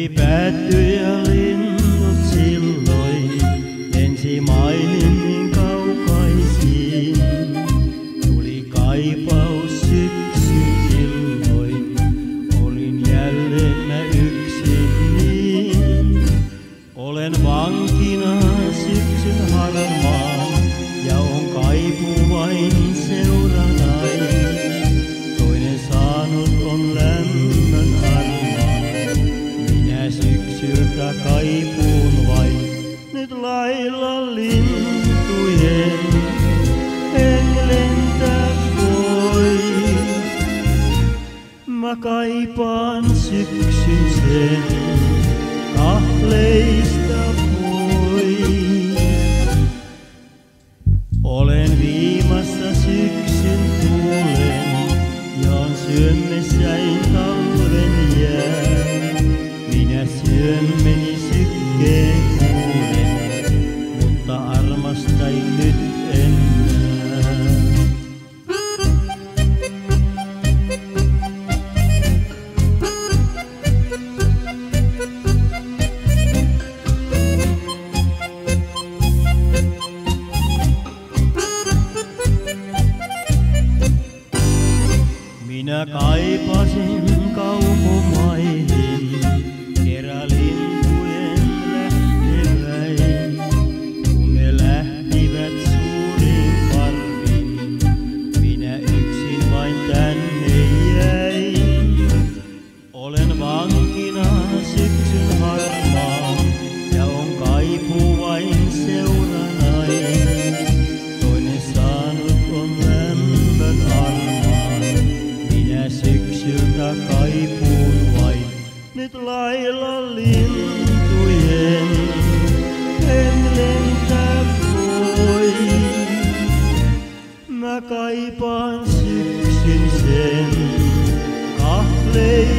Suvi päättyi ja linnut silloin lensi maihin niin kaukaisiin. Tuli kaipaus syksyn illoin, olin jälleen mä yksin niin. Olen vankina syksyn harmaan ja on kaipuu vain seuranain. Toinen saanut on lämmön harmaan, minä syksyltä kaipuun vain. Nyt lailla lintujen en lentää voi. Mä kaipaan syksyn sen kahleista pois. Olen viimassa syksyn tuulen ja on syömessäin talven jää. Minä syömmeni sykkeen kuulen, mutta armastain nyt enää. Minä kaipasin kaukomaihin, kerälintujen lähteväin. Kun ne lähtivät suurin parvin, minä yksin vain tänne jäin. Olen vankina syksyn harmaan ja on kaipuu vain seuranain. Toinen saanut on lämmön armaan, minä syksyltä kaipuun vain. Nyt lailla lintujen en lentää voi. Mä kaipaan syksyn sen kahleista.